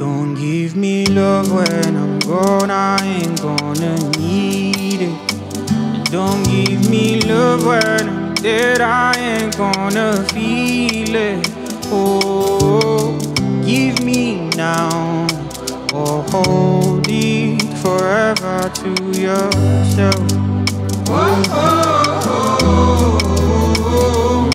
Don't give me love when I'm gone, I ain't gonna need it. Don't give me love when I'm dead, I ain't gonna feel it. Oh, give me now, or hold it forever to yourself. Oh, oh.